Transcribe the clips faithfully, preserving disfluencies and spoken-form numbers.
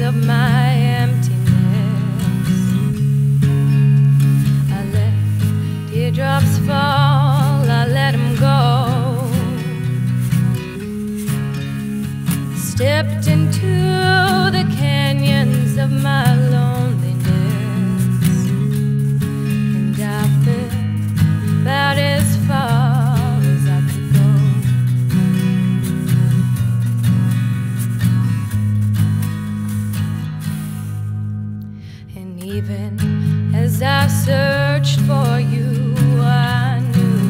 of my emptiness. I let teardrops fall, I let them go. Stepped into the canyons of my loneliness, and I fell about as far as I could go. And even as I searched for you, I knew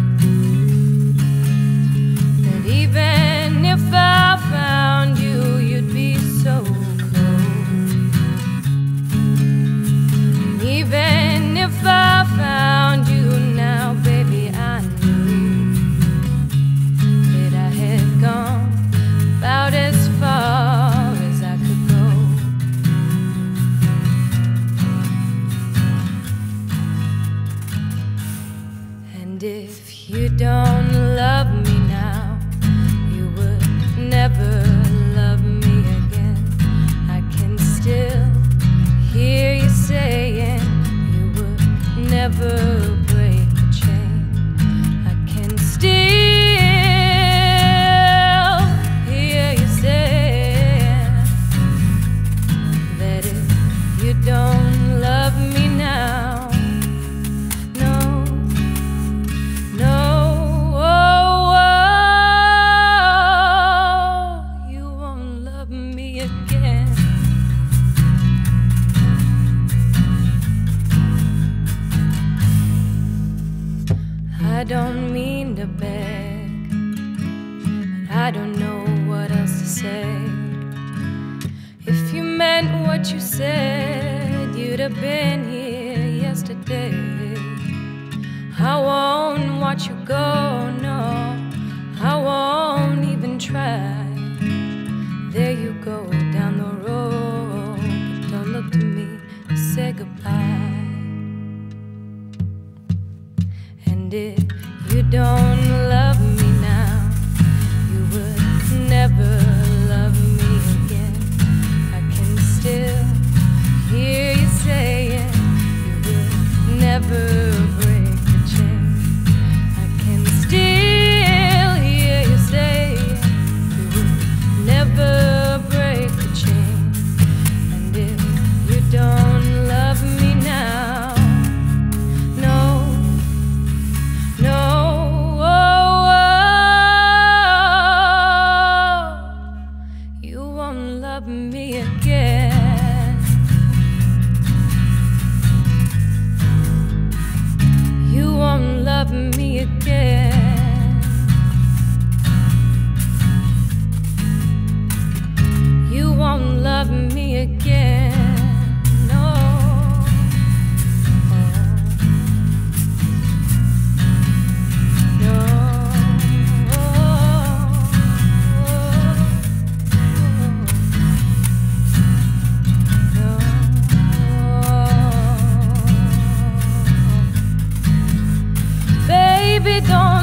that even if I found you, you'd be so close. And even if I found you now, baby, I knew that I had gone about as far as I could go. And if you don't love me now, you would never love me again. I can still hear you saying you would never break the chain. I can still hear you saying that if you don't love me now, no, no, oh, oh, you won't love me again. I don't mean to beg, but I don't know what else to say. If you meant what you said, you'd have been here yesterday. I won't watch you go, no, I won't even try. There you go down the road, but don't look to me to say goodbye. And if you don't love me now, you would never love me again. I can still hear you saying you would never break the chain. I can still hear you saying you would never break the chain. And if you don't love me now, no, no, oh, oh, you won't love me again. You won't love me again. You won't love me again. No. No. Baby, don't